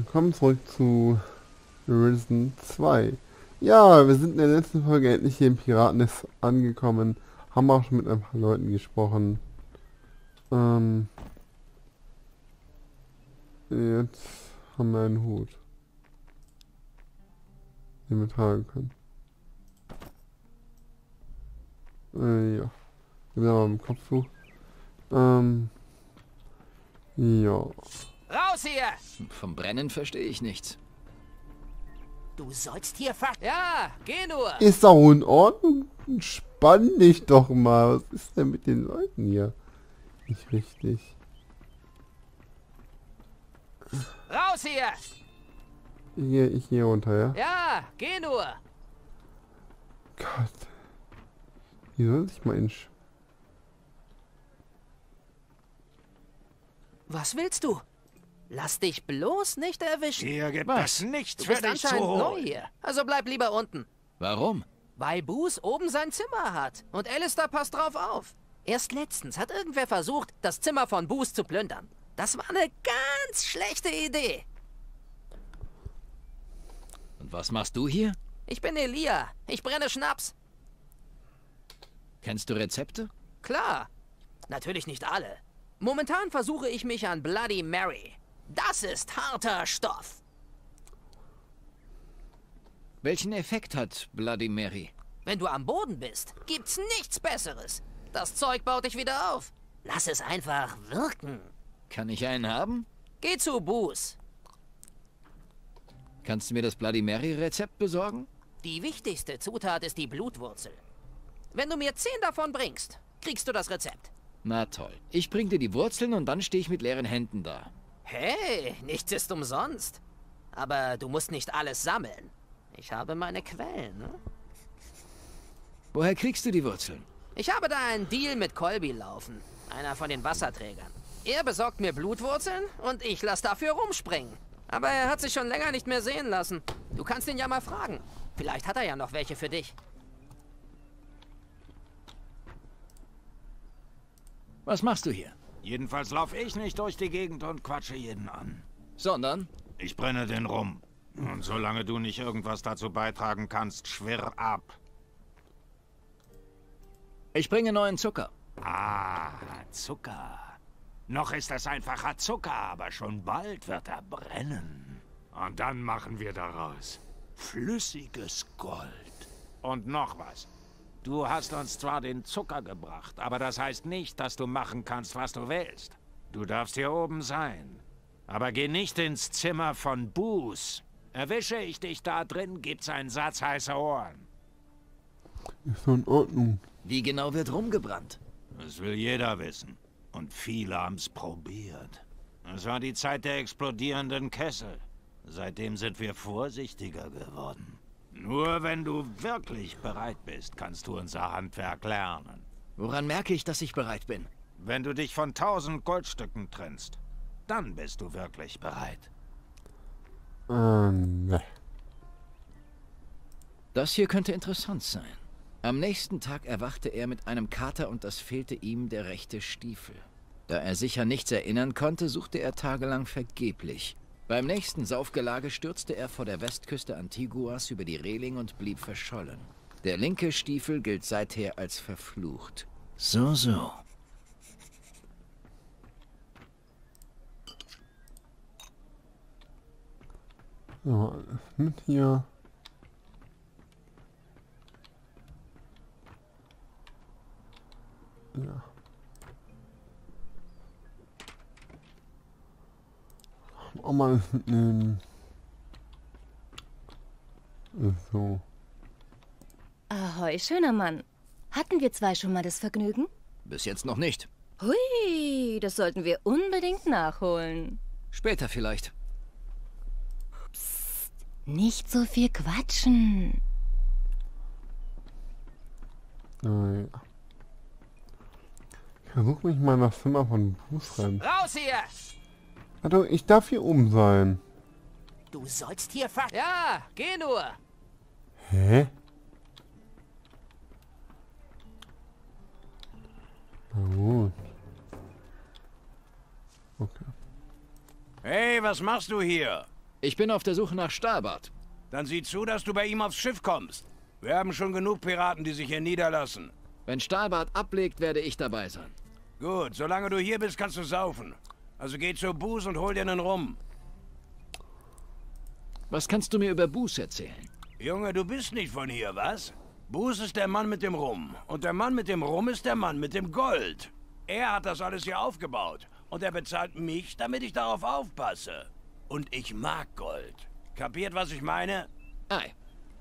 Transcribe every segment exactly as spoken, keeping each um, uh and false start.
Willkommen zurück zu Risen zwei. Ja, wir sind in der letzten Folge endlich hier im Piratennest angekommen. Haben auch schon mit ein paar Leuten gesprochen. Ähm, jetzt haben wir einen Hut, den wir tragen können. Äh, ja. Wir haben aber im Kopftuch. Ähm, ja. Raus hier! Vom Brennen verstehe ich nichts. Du sollst hier ver... Ja, geh nur! Ist doch in Ordnung. Spann dich doch mal. Was ist denn mit den Leuten hier? Nicht richtig. Raus hier! Hier, ich gehe runter, ja? Ja, geh nur! Gott. Wie soll sich mal in... Was willst du? Lass dich bloß nicht erwischen. Hier gibt Was? es nichts Du für bist dich zu anscheinend neu holen. hier. Also bleib lieber unten. Warum? Weil Boos oben sein Zimmer hat. Und Alistair passt drauf auf. Erst letztens hat irgendwer versucht, das Zimmer von Boos zu plündern. Das war eine ganz schlechte Idee. Und was machst du hier? Ich bin Elia. Ich brenne Schnaps. Kennst du Rezepte? Klar. Natürlich nicht alle. Momentan versuche ich mich an Bloody Mary. Das ist harter Stoff. Welchen Effekt hat Bloody Mary? Wenn du am Boden bist, gibt's nichts Besseres. Das Zeug baut dich wieder auf. Lass es einfach wirken. Kann ich einen haben? Geh zu Boos. Kannst du mir das Bloody Mary Rezept besorgen? Die wichtigste Zutat ist die Blutwurzel. Wenn du mir zehn davon bringst, kriegst du das Rezept. Na toll. Ich bring dir die Wurzeln und dann stehe ich mit leeren Händen da. Hey, nichts ist umsonst. Aber du musst nicht alles sammeln. Ich habe meine Quellen, ne? Woher kriegst du die Wurzeln? Ich habe da einen Deal mit Colby laufen. Einer von den Wasserträgern. Er besorgt mir Blutwurzeln und ich lasse dafür rumspringen. Aber er hat sich schon länger nicht mehr sehen lassen. Du kannst ihn ja mal fragen. Vielleicht hat er ja noch welche für dich. Was machst du hier? Jedenfalls laufe ich nicht durch die Gegend und quatsche jeden an. Sondern? Ich brenne den rum. Und solange du nicht irgendwas dazu beitragen kannst, schwirr ab. Ich bringe neuen Zucker. Ah, Zucker. Noch ist es einfacher Zucker, aber schon bald wird er brennen. Und dann machen wir daraus flüssiges Gold. Und noch was. Du hast uns zwar den Zucker gebracht, aber das heißt nicht, dass du machen kannst, was du willst. Du darfst hier oben sein. Aber geh nicht ins Zimmer von Boos. Erwische ich dich da drin, gibt's einen Satz heiße Ohren. Ist doch in Ordnung. Wie genau wird rumgebrannt? Das will jeder wissen. Und viele haben's probiert. Es war die Zeit der explodierenden Kessel. Seitdem sind wir vorsichtiger geworden. Nur wenn du wirklich bereit bist, kannst du unser Handwerk lernen. Woran merke ich, dass ich bereit bin? Wenn du dich von tausend Goldstücken trennst, dann bist du wirklich bereit. Äh, ne. Das hier könnte interessant sein. Am nächsten Tag erwachte er mit einem Kater und es fehlte ihm der rechte Stiefel. Da er sich an nichts erinnern konnte, suchte er tagelang vergeblich. Beim nächsten Saufgelage stürzte er vor der Westküste Antiguas über die Reling und blieb verschollen. Der linke Stiefel gilt seither als verflucht. So, so. So, alles mit hier. Ja. Auch mal alles mitnehmen. So. Ahoi, schöner Mann. Hatten wir zwei schon mal das Vergnügen? Bis jetzt noch nicht. Hui, das sollten wir unbedingt nachholen. Später vielleicht. Psst, nicht so viel quatschen. Ah, ja. Ich versuche mich mal nach Zimmer von Boos rein. Raus hier! Also, ich darf hier oben sein. Du sollst hier ver... Ja, geh nur! Hä? Na gut. Okay. Hey, was machst du hier? Ich bin auf der Suche nach Stahlbart. Dann sieh zu, dass du bei ihm aufs Schiff kommst. Wir haben schon genug Piraten, die sich hier niederlassen. Wenn Stahlbart ablegt, werde ich dabei sein. Gut, solange du hier bist, kannst du saufen. Also geh zur Booze und hol dir einen Rum. Was kannst du mir über Booze erzählen? Junge, du bist nicht von hier, was? Booze ist der Mann mit dem Rum. Und der Mann mit dem Rum ist der Mann mit dem Gold. Er hat das alles hier aufgebaut. Und er bezahlt mich, damit ich darauf aufpasse. Und ich mag Gold. Kapiert, was ich meine? Ei.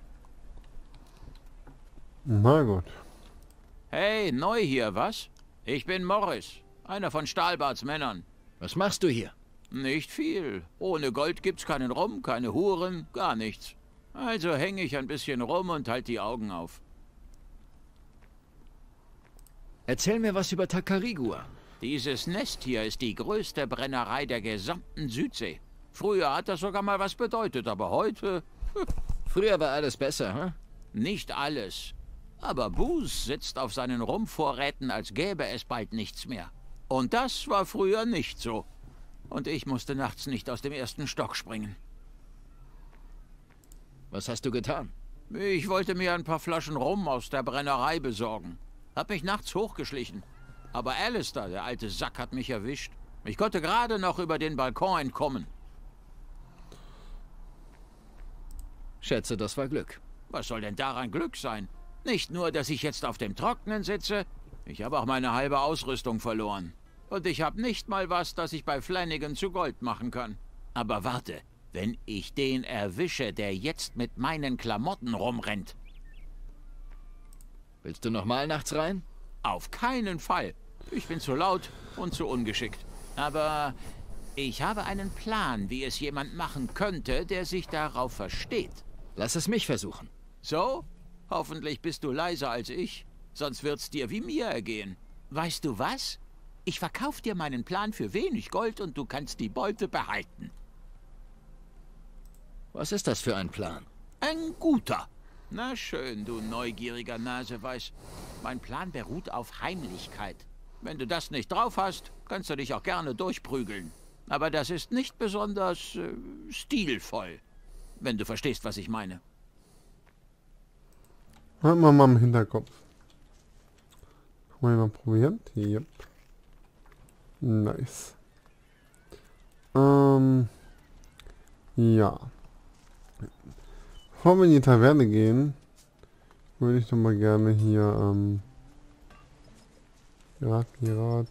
Na gut. Hey, neu hier, was? Ich bin Morris, einer von Stahlbarts Männern. Was machst du hier? Nicht viel. Ohne Gold gibt's keinen Rum, keine Huren, gar nichts. Also hänge ich ein bisschen rum und halt die Augen auf. Erzähl mir was über Tacarigua. Dieses Nest hier ist die größte Brennerei der gesamten Südsee. Früher hat das sogar mal was bedeutet, aber heute... Früher war alles besser, hm? Nicht alles. Aber Booze sitzt auf seinen Rumvorräten, als gäbe es bald nichts mehr. Und das war früher nicht so. Und ich musste nachts nicht aus dem ersten Stock springen. Was hast du getan? Ich wollte mir ein paar Flaschen Rum aus der Brennerei besorgen. Hab mich nachts hochgeschlichen. Aber Alistair, der alte Sack, hat mich erwischt. Ich konnte gerade noch über den Balkon entkommen. Schätze, das war Glück. Was soll denn daran Glück sein? Nicht nur, dass ich jetzt auf dem Trockenen sitze, ich habe auch meine halbe Ausrüstung verloren. Und ich habe nicht mal was, das ich bei Flanagan zu Gold machen kann. Aber warte, wenn ich den erwische, der jetzt mit meinen Klamotten rumrennt. Willst du nochmal nachts rein? Auf keinen Fall. Ich bin zu laut und zu ungeschickt. Aber ich habe einen Plan, wie es jemand machen könnte, der sich darauf versteht. Lass es mich versuchen. So? Hoffentlich bist du leiser als ich. Sonst wird's dir wie mir ergehen. Weißt du was? Ich verkauf dir meinen Plan für wenig Gold und du kannst die Beute behalten. Was ist das für ein Plan? Ein guter. Na schön, du neugieriger Naseweiß. Mein Plan beruht auf Heimlichkeit. Wenn du das nicht drauf hast, kannst du dich auch gerne durchprügeln. Aber das ist nicht besonders äh, stilvoll. Wenn du verstehst, was ich meine. Halt mal mal im Hinterkopf. Kann man ja mal probieren? Yep. Nice. Ähm. Ja. Bevor wir in die Taverne gehen, würde ich doch mal gerne hier, ähm. Pirat, Pirat.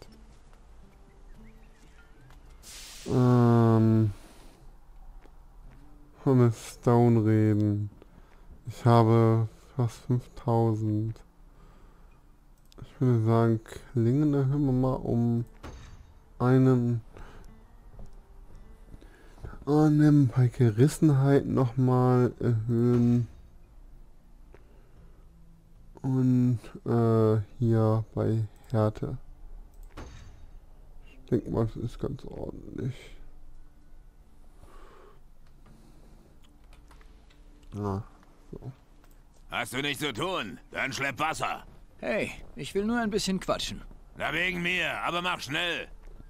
Ähm. Von Stone reden. Ich habe fast fünftausend. Ich würde sagen, Klingen erhöhen wir mal um einen einen bei Gerissenheit nochmal erhöhen. Und äh, hier bei Härte. Ich denke mal, das ist ganz ordentlich. Ah, so. Hast du nichts zu tun? Dann schlepp Wasser. Hey, ich will nur ein bisschen quatschen. Na wegen mir, aber mach schnell.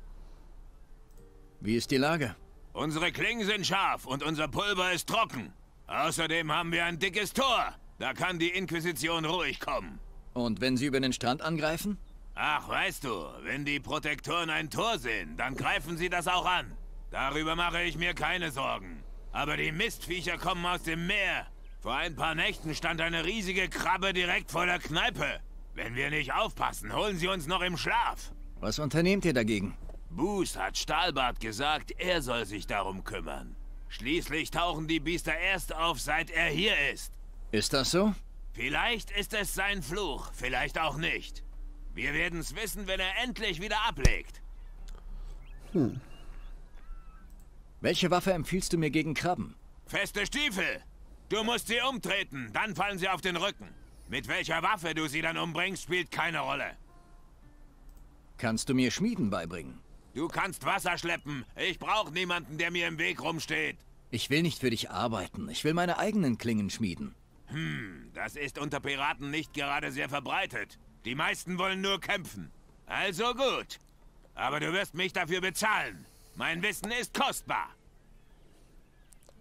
Wie ist die Lage? Unsere Klingen sind scharf und unser Pulver ist trocken. Außerdem haben wir ein dickes Tor. Da kann die Inquisition ruhig kommen. Und wenn sie über den Strand angreifen? Ach, weißt du, wenn die Protektoren ein Tor sehen, dann greifen sie das auch an. Darüber mache ich mir keine Sorgen. Aber die Mistviecher kommen aus dem Meer. Vor ein paar Nächten stand eine riesige Krabbe direkt vor der Kneipe. Wenn wir nicht aufpassen, holen sie uns noch im Schlaf. Was unternehmt ihr dagegen? Boost hat Stahlbart gesagt, er soll sich darum kümmern. Schließlich tauchen die Biester erst auf, seit er hier ist. Ist das so? Vielleicht ist es sein Fluch, vielleicht auch nicht. Wir werden es wissen, wenn er endlich wieder ablegt. Hm. Welche Waffe empfiehlst du mir gegen Krabben? Feste Stiefel. Du musst sie umtreten, dann fallen sie auf den Rücken. Mit welcher Waffe du sie dann umbringst, spielt keine Rolle. Kannst du mir Schmieden beibringen? Du kannst Wasser schleppen. Ich brauche niemanden, der mir im Weg rumsteht. Ich will nicht für dich arbeiten. Ich will meine eigenen Klingen schmieden. Hm, das ist unter Piraten nicht gerade sehr verbreitet. Die meisten wollen nur kämpfen. Also gut. Aber du wirst mich dafür bezahlen. Mein Wissen ist kostbar.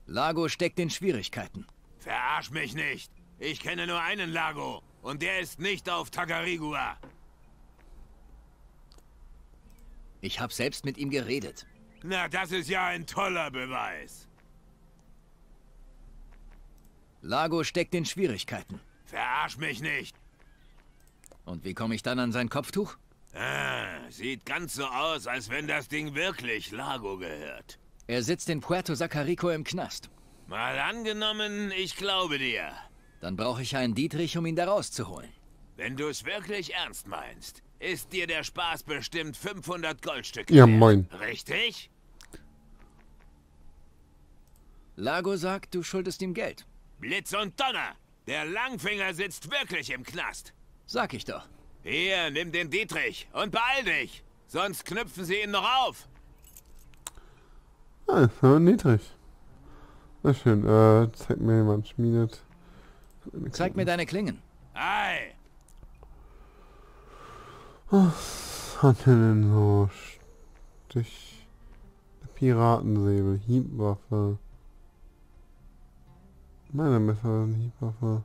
Lago steckt in Schwierigkeiten. Verarsch mich nicht. Ich kenne nur einen Lago. Und der ist nicht auf Tagarigua. Ich habe selbst mit ihm geredet. Na, das ist ja ein toller Beweis. Lago steckt in Schwierigkeiten. Verarsch mich nicht. Und wie komme ich dann an sein Kopftuch? Ah, sieht ganz so aus, als wenn das Ding wirklich Lago gehört. Er sitzt in Puerto Sacarico im Knast. Mal angenommen, ich glaube dir. Dann brauche ich einen Dietrich, um ihn da rauszuholen. Wenn du es wirklich ernst meinst, ist dir der Spaß bestimmt fünfhundert Goldstücke Ja, wert. moin. Richtig? Lago sagt, du schuldest ihm Geld. Blitz und Donner! Der Langfinger sitzt wirklich im Knast. Sag ich doch. Hier, nimm den Dietrich und beeil dich. Sonst knüpfen sie ihn noch auf. Ah, ist aber niedrig. Na schön, äh, zeig mir jemand schmiedet. Zeig mir deine Klingen. Ei! Was hat er denn so? Stich. Piratensäbel, Hiebwaffe. Meine Messer ist eine Hiebwaffe.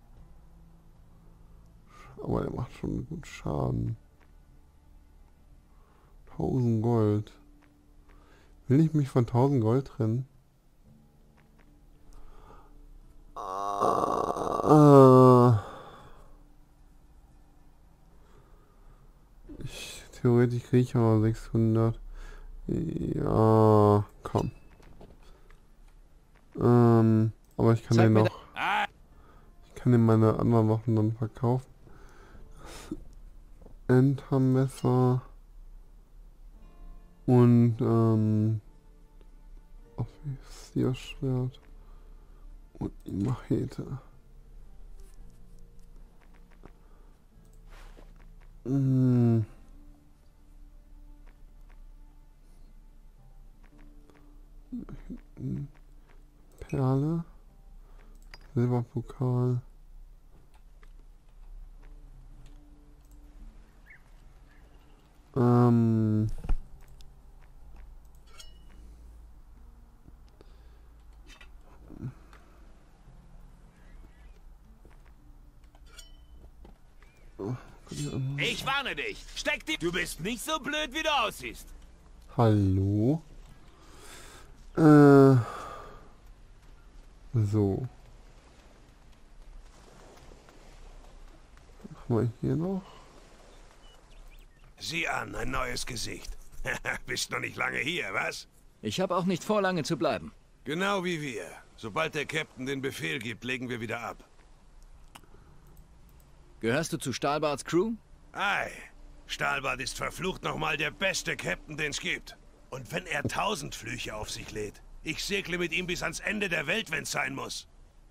Aber der macht schon gut Schaden. tausend Gold. Will ich mich von tausend Gold trennen? Ah. Ich, theoretisch kriege ich aber sechshundert. Ja, komm. Ähm, aber ich kann Zeig den mir noch... Ich kann den meine anderen Waffen dann verkaufen. Entermesser. Und, ähm... Offizierschwert. Und die Machete. Hm. Perle. Silberpokal. Ähm... Ich warne dich. Steck die... Du bist nicht so blöd, wie du aussiehst. Hallo? Äh... So. Machen wir hier noch? Sieh an, ein neues Gesicht. Bist noch nicht lange hier, was? Ich habe auch nicht vor, lange zu bleiben. Genau wie wir. Sobald der Captain den Befehl gibt, legen wir wieder ab. Gehörst du zu Stahlbarts Crew? Ei, Stahlbart ist verflucht nochmal der beste Captain, den es gibt. Und wenn er tausend Flüche auf sich lädt, ich segle mit ihm bis ans Ende der Welt, wenn's sein muss.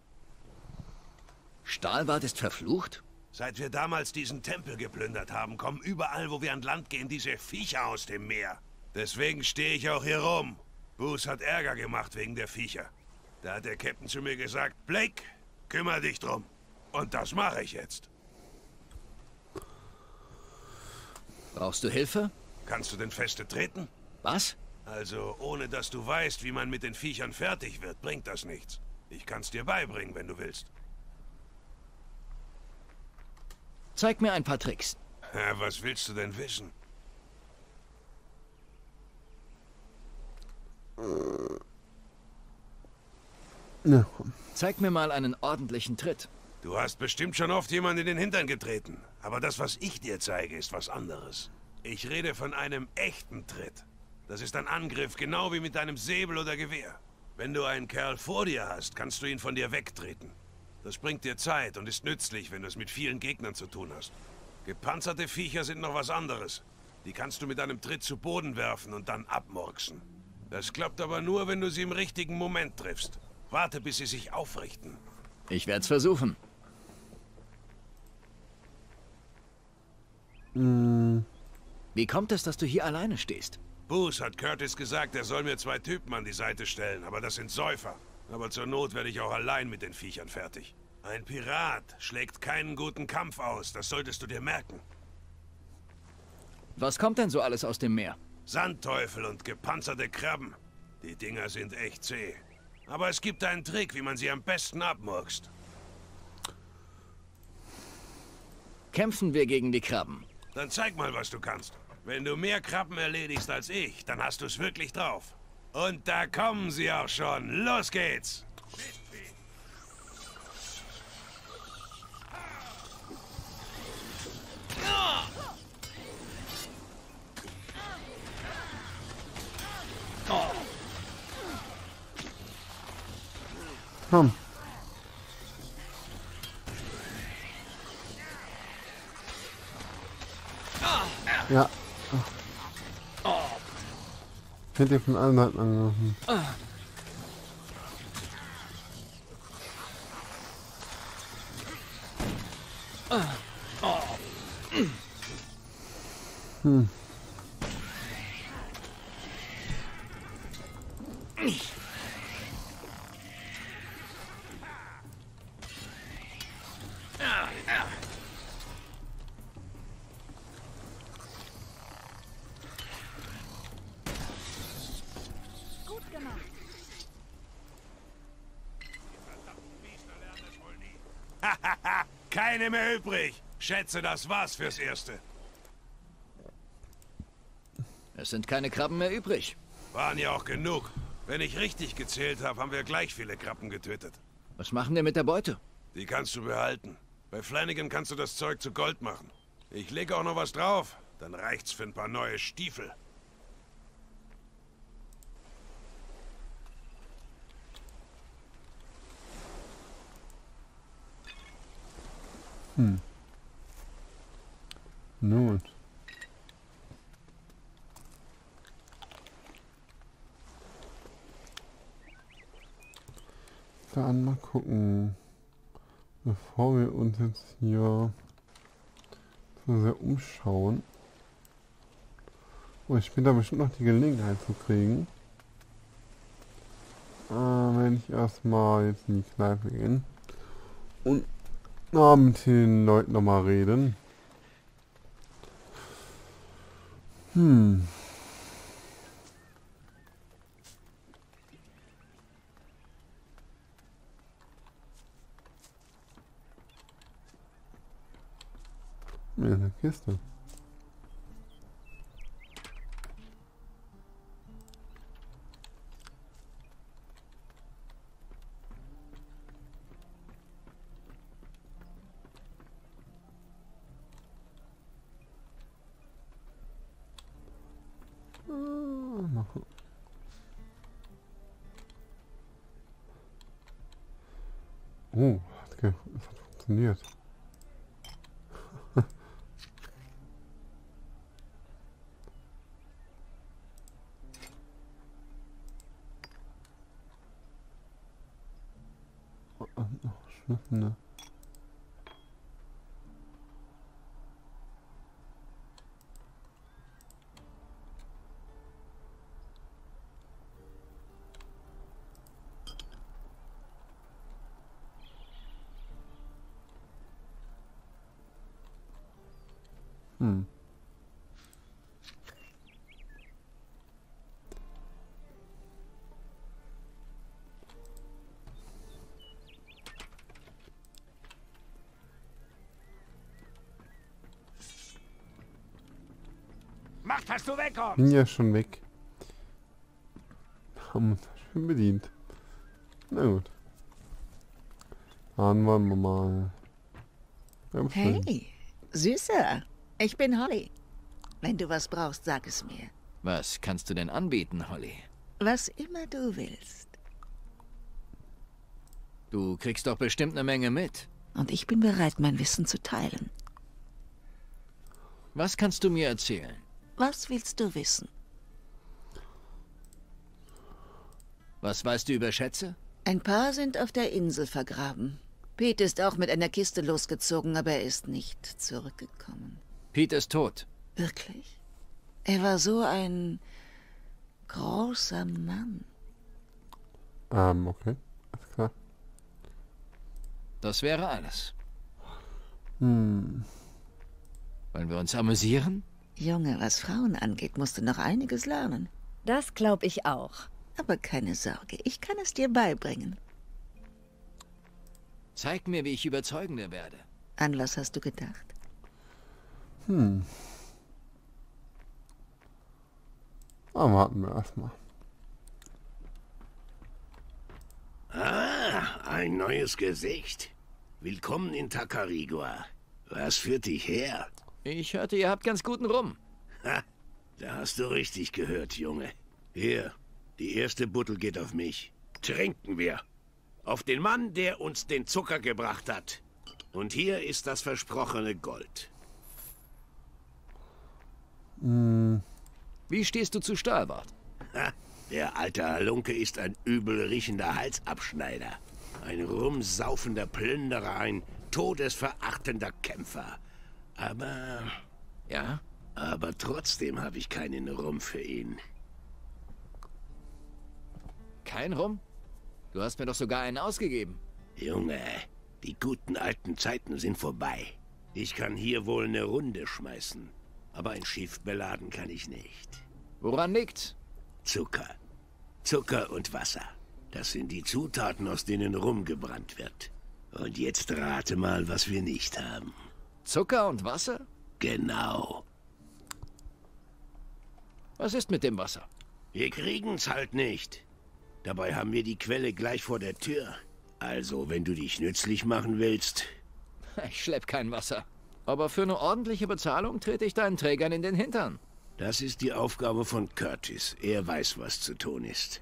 Stahlbart ist verflucht? Seit wir damals diesen Tempel geplündert haben, kommen überall, wo wir an Land gehen, diese Viecher aus dem Meer. Deswegen stehe ich auch hier rum. Boos hat Ärger gemacht wegen der Viecher. Da hat der Captain zu mir gesagt, Blake, kümmere dich drum. Und das mache ich jetzt. Brauchst du Hilfe? Kannst du denn feste treten? Was? Also, ohne dass du weißt, wie man mit den Viechern fertig wird, bringt das nichts. Ich kann's dir beibringen, wenn du willst. Zeig mir ein paar Tricks. Ja, was willst du denn wissen? Ja, komm. Zeig mir mal einen ordentlichen Tritt. Du hast bestimmt schon oft jemanden in den Hintern getreten. Aber das, was ich dir zeige, ist was anderes. Ich rede von einem echten Tritt. Das ist ein Angriff, genau wie mit deinem Säbel oder Gewehr. Wenn du einen Kerl vor dir hast, kannst du ihn von dir wegtreten. Das bringt dir Zeit und ist nützlich, wenn du es mit vielen Gegnern zu tun hast. Gepanzerte Viecher sind noch was anderes. Die kannst du mit einem Tritt zu Boden werfen und dann abmurksen. Das klappt aber nur, wenn du sie im richtigen Moment triffst. Warte, bis sie sich aufrichten. Ich werde es versuchen. Hm. Wie kommt es, dass du hier alleine stehst? Boos hat Curtis gesagt, er soll mir zwei Typen an die Seite stellen, aber das sind Säufer. Aber zur Not werde ich auch allein mit den Viechern fertig. Ein Pirat schlägt keinen guten Kampf aus, das solltest du dir merken. Was kommt denn so alles aus dem Meer? Sandteufel und gepanzerte Krabben. Die Dinger sind echt zäh. Aber es gibt einen Trick, wie man sie am besten abmurkst. Kämpfen wir gegen die Krabben. Dann zeig mal, was du kannst. Wenn du mehr Krabben erledigst als ich, dann hast du es wirklich drauf. Und da kommen sie auch schon. Los geht's! Komm. Ja. Ich hätte von allen Seiten angegriffen. Hm. Keine mehr übrig. Schätze, das war's fürs Erste. Es sind keine Krabben mehr übrig. Waren ja auch genug. Wenn ich richtig gezählt habe, haben wir gleich viele Krabben getötet. Was machen wir mit der Beute? Die kannst du behalten. Bei Flanagan kannst du das Zeug zu Gold machen. Ich lege auch noch was drauf. Dann reicht's für ein paar neue Stiefel. Hm. Nun. Dann mal gucken, bevor wir uns jetzt hier so sehr umschauen. Und ich bin da bestimmt noch die Gelegenheit zu kriegen. Äh, wenn ich erstmal jetzt in die Kneipe gehen und na, mit den Leuten nochmal reden. Hm. Ja, eine Kiste. Oh, hat, ge das hat funktioniert. Oh, oh, Schnittene. Hm. Mach, dass du wegkommst! Bin ja schon weg. Haben uns schön bedient. Na gut. Dann wollen wir mal. Ja, schön. Hey, Süßer. Ich bin Holly. Wenn du was brauchst, sag es mir. Was kannst du denn anbieten, Holly? Was immer du willst. Du kriegst doch bestimmt eine Menge mit. Und ich bin bereit, mein Wissen zu teilen. Was kannst du mir erzählen? Was willst du wissen? Was weißt du über Schätze? Ein paar sind auf der Insel vergraben. Pete ist auch mit einer Kiste losgezogen, aber er ist nicht zurückgekommen. Pete ist tot. Wirklich? Er war so ein großer Mann. Ähm, okay. Alles klar. Das wäre alles. Hm. Wollen wir uns amüsieren? Junge, was Frauen angeht, musst du noch einiges lernen. Das glaube ich auch. Aber keine Sorge, ich kann es dir beibringen. Zeig mir, wie ich überzeugender werde. An was hast du gedacht? Hm. Aber warten wir erstmal. Ah, ein neues Gesicht. Willkommen in Tacarigua. Was führt dich her? Ich hörte, ihr habt ganz guten Rum. Ha, da hast du richtig gehört, Junge. Hier, die erste Buttel geht auf mich. Trinken wir. Auf den Mann, der uns den Zucker gebracht hat. Und hier ist das versprochene Gold. Hm. Wie stehst du zu Stahlbart? Ha, der alte Halunke ist ein übel riechender Halsabschneider. Ein rumsaufender Plünderer, ein todesverachtender Kämpfer. Aber... Ja? Aber trotzdem habe ich keinen Rum für ihn. Kein Rum? Du hast mir doch sogar einen ausgegeben. Junge, die guten alten Zeiten sind vorbei. Ich kann hier wohl eine Runde schmeißen. Aber ein Schiff beladen kann ich nicht. Woran liegt's? Zucker. Zucker und Wasser. Das sind die Zutaten, aus denen Rum gebrannt wird. Und jetzt rate mal, was wir nicht haben. Zucker und Wasser? Genau. Was ist mit dem Wasser? Wir kriegen's halt nicht. Dabei haben wir die Quelle gleich vor der Tür. Also, wenn du dich nützlich machen willst... Ich schlepp kein Wasser. Aber für eine ordentliche Bezahlung trete ich deinen Trägern in den Hintern. Das ist die Aufgabe von Curtis. Er weiß, was zu tun ist.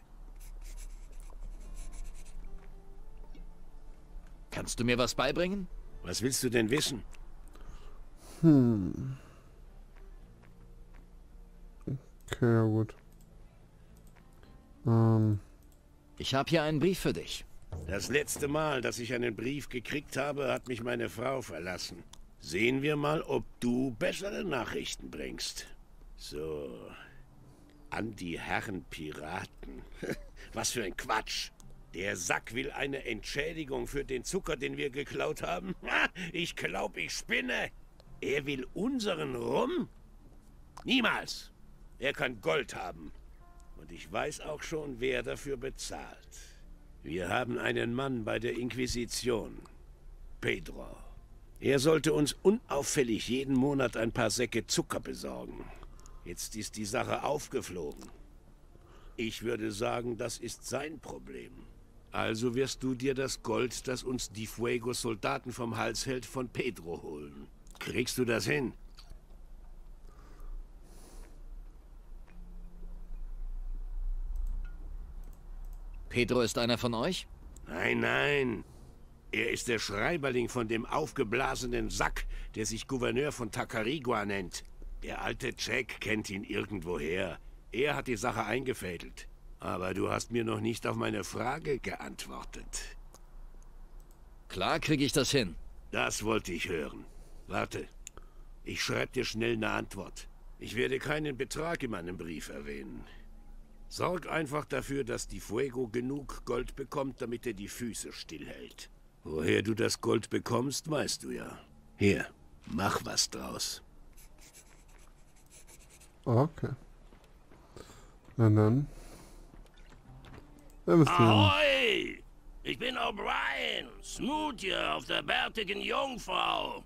Kannst du mir was beibringen? Was willst du denn wissen? Hm. Okay, ja gut. Ähm... Ich habe hier einen Brief für dich. Das letzte Mal, dass ich einen Brief gekriegt habe, hat mich meine Frau verlassen. Sehen wir mal, ob du bessere Nachrichten bringst. So. An die Herren Piraten. Was für ein Quatsch. Der Sack will eine Entschädigung für den Zucker, den wir geklaut haben. Ich glaub, ich spinne. Er will unseren Rum? Niemals. Er kann Gold haben. Und ich weiß auch schon, wer dafür bezahlt. Wir haben einen Mann bei der Inquisition. Pedro. Er sollte uns unauffällig jeden Monat ein paar Säcke Zucker besorgen. Jetzt ist die Sache aufgeflogen. Ich würde sagen, das ist sein Problem. Also wirst du dir das Gold, das uns die Fuego-Soldaten vom Hals hält, von Pedro holen. Kriegst du das hin? Pedro ist einer von euch? Nein, nein. Er ist der Schreiberling von dem aufgeblasenen Sack, der sich Gouverneur von Tacarigua nennt. Der alte Jack kennt ihn irgendwoher. Er hat die Sache eingefädelt. Aber du hast mir noch nicht auf meine Frage geantwortet. Klar kriege ich das hin. Das wollte ich hören. Warte. Ich schreibe dir schnell eine Antwort. Ich werde keinen Betrag in meinem Brief erwähnen. Sorg einfach dafür, dass die Fuego genug Gold bekommt, damit er die Füße stillhält. Woher du das Gold bekommst, weißt du ja. Hier, mach was draus. Okay. Na dann. Wir müssen... Ahoi! Ich bin O'Brien, Smoot hier auf der bärtigen Jungfrau.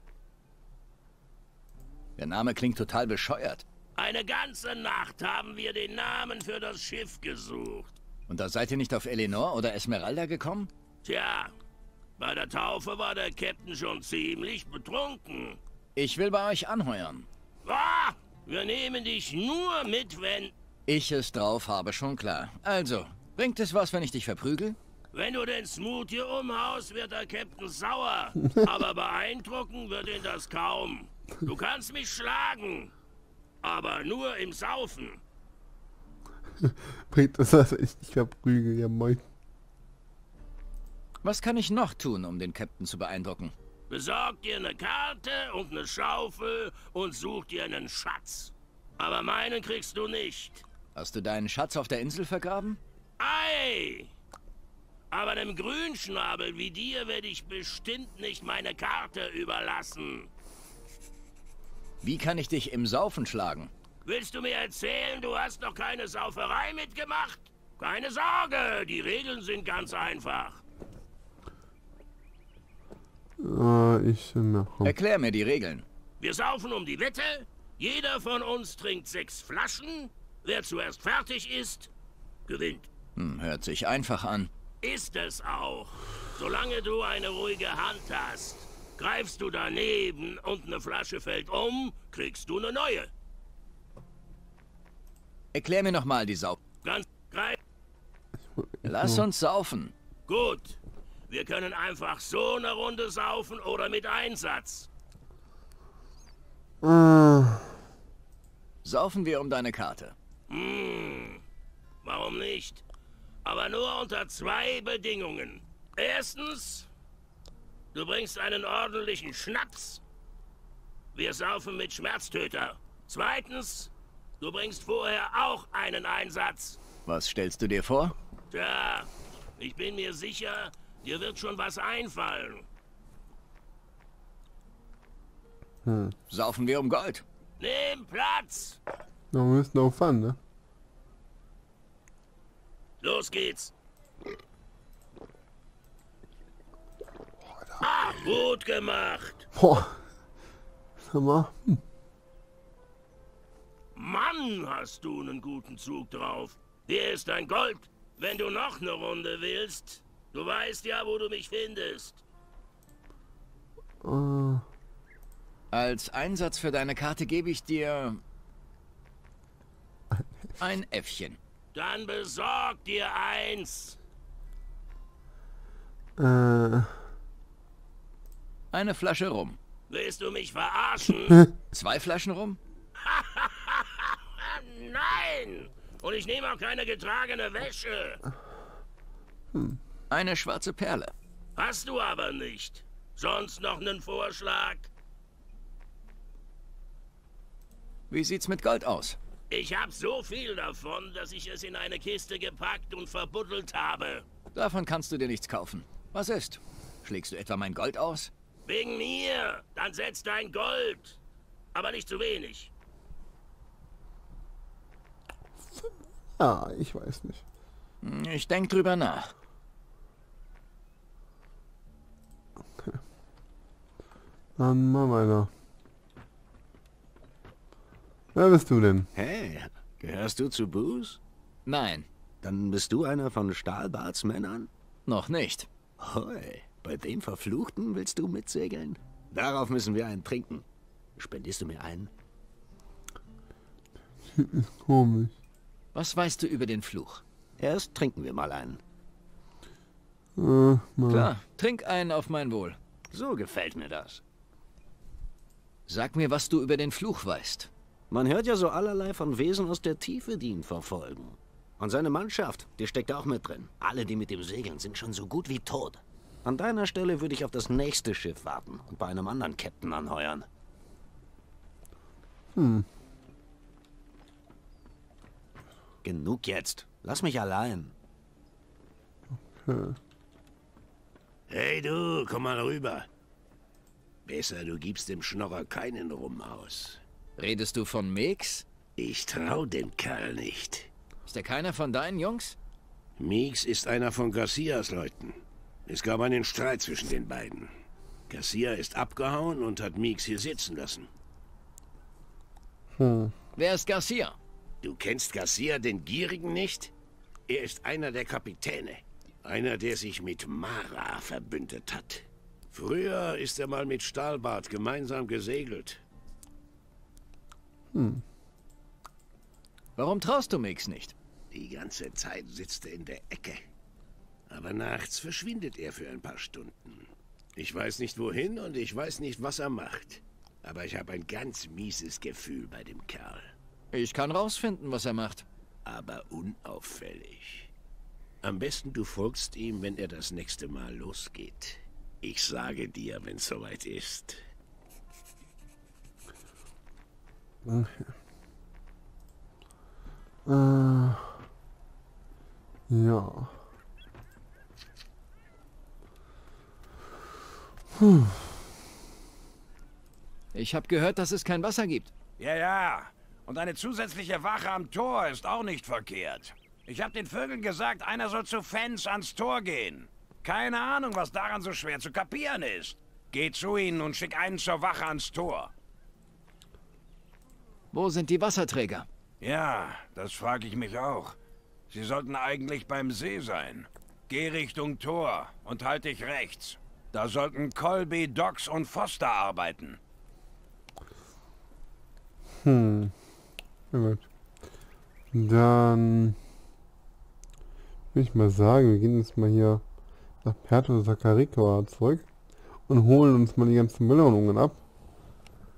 Der Name klingt total bescheuert. Eine ganze Nacht haben wir den Namen für das Schiff gesucht. Und da seid ihr nicht auf Eleanor oder Esmeralda gekommen? Tja, bei der Taufe war der Captain schon ziemlich betrunken. Ich will bei euch anheuern. Ah, wir nehmen dich nur mit, wenn... Ich es drauf habe, schon klar. Also, bringt es was, wenn ich dich verprügel? Wenn du den Smoot hier umhaust, wird der Captain sauer. Aber beeindrucken wird ihn das kaum. Du kannst mich schlagen. Aber nur im Saufen. Bringt das, dass ich dich verprügel, ja moin. Was kann ich noch tun, um den Captain zu beeindrucken? Besorg dir eine Karte und eine Schaufel und such dir einen Schatz. Aber meinen kriegst du nicht. Hast du deinen Schatz auf der Insel vergraben? Ei! Aber einem Grünschnabel wie dir werde ich bestimmt nicht meine Karte überlassen. Wie kann ich dich im Saufen schlagen? Willst du mir erzählen, du hast noch keine Sauferei mitgemacht? Keine Sorge, die Regeln sind ganz einfach. Äh, ich... Na, komm. Erklär mir die Regeln. Wir saufen um die Wette. Jeder von uns trinkt sechs Flaschen. Wer zuerst fertig ist, gewinnt. Hm, hört sich einfach an. Ist es auch. Solange du eine ruhige Hand hast, greifst du daneben und eine Flasche fällt um, kriegst du eine neue. Erklär mir nochmal die Sau... Ganz greif. Lass uns saufen. Gut. Wir können einfach so eine Runde saufen oder mit Einsatz. Äh, Saufen wir um deine Karte. Hm. Warum nicht? Aber nur unter zwei Bedingungen. Erstens, du bringst einen ordentlichen Schnaps. Wir saufen mit Schmerztöter. Zweitens, du bringst vorher auch einen Einsatz. Was stellst du dir vor? Tja, ich bin mir sicher, dir wird schon was einfallen. hm. Saufen wir um Gold. Nimm Platz. No, wir müssen auch fahren, ne? Los geht's. Ah, gut gemacht. Boah. Sag mal. Hm. Mann, hast du einen guten Zug drauf. Hier ist dein Gold. Wenn du noch eine Runde willst, du weißt ja, wo du mich findest. Äh, Als Einsatz für deine Karte gebe ich dir... ein Äffchen. Dann besorg dir eins. äh, Eine Flasche Rum. Willst du mich verarschen? Zwei Flaschen Rum? Nein! Und ich nehme auch keine getragene Wäsche. Eine schwarze Perle. Hast du aber nicht. Sonst noch einen Vorschlag? Wie sieht's mit Gold aus? Ich hab so viel davon, dass ich es in eine Kiste gepackt und verbuddelt habe. Davon kannst du dir nichts kaufen. Was ist? Schlägst du etwa mein Gold aus? Wegen mir. Dann setz dein Gold. Aber nicht zu wenig. ja, ich weiß nicht. Ich denk drüber nach. Dann mal weiter. Wer bist du denn? Hey, gehörst du zu Booze? Nein, Dann bist du einer von Stahlbarts Männern? noch nicht. Hoi, bei dem Verfluchten willst du mitsegeln? Darauf müssen wir einen trinken. Spendierst du mir einen? Komisch. Was weißt du über den Fluch? Erst trinken wir mal einen. Äh, mal. Klar, trink einen auf mein Wohl. So gefällt mir das. Sag mir, was du über den Fluch weißt. Man hört ja so allerlei von Wesen aus der Tiefe, die ihn verfolgen. Und seine Mannschaft, die steckt auch mit drin. Alle, die mit ihm segeln, sind schon so gut wie tot. An deiner Stelle würde ich auf das nächste Schiff warten und bei einem anderen Captain anheuern. Hm. Genug jetzt. Lass mich allein. Okay. Hey du, komm mal rüber. Besser, du gibst dem Schnorrer keinen Rum aus. Redest du von Meeks? Ich trau dem Kerl nicht. Ist er keiner von deinen Jungs? Meeks ist einer von Garcias Leuten. Es gab einen Streit zwischen den beiden. Garcia ist abgehauen und hat Meeks hier sitzen lassen. Hm. Wer ist Garcia? Du kennst Garcia, den Gierigen, nicht? Er ist einer der Kapitäne. Einer, der sich mit Mara verbündet hat. Früher ist er mal mit Stahlbart gemeinsam gesegelt. Hm. Warum traust du Meeks nicht? Die ganze Zeit sitzt er in der Ecke. Aber nachts verschwindet er für ein paar Stunden. Ich weiß nicht wohin und ich weiß nicht, was er macht. Aber ich habe ein ganz mieses Gefühl bei dem Kerl. Ich kann rausfinden, was er macht. Aber unauffällig. Am besten du folgst ihm, wenn er das nächste Mal losgeht. Ich sage dir, wenn es soweit ist. Okay. Äh, ja. Puh. Ich habe gehört, dass es kein Wasser gibt. Ja, ja. Und eine zusätzliche Wache am Tor ist auch nicht verkehrt. Ich habe den Vögeln gesagt, einer soll zu Fans ans Tor gehen. Keine Ahnung, was daran so schwer zu kapieren ist. Geh zu ihnen und schick einen zur Wache ans Tor. Wo sind die Wasserträger? Ja, das frage ich mich auch. Sie sollten eigentlich beim See sein. Geh Richtung Tor und halt dich rechts. Da sollten Colby, Dox und Foster arbeiten. Hm. Na gut. Dann würde ich mal sagen, wir gehen jetzt mal hier nach Puerto Sacaricoa zurück und holen uns mal die ganzen Belohnungen ab.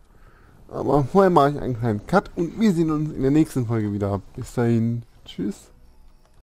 Aber vorher mache ich einen kleinen Cut und wir sehen uns in der nächsten Folge wieder. Bis dahin. Tschüss.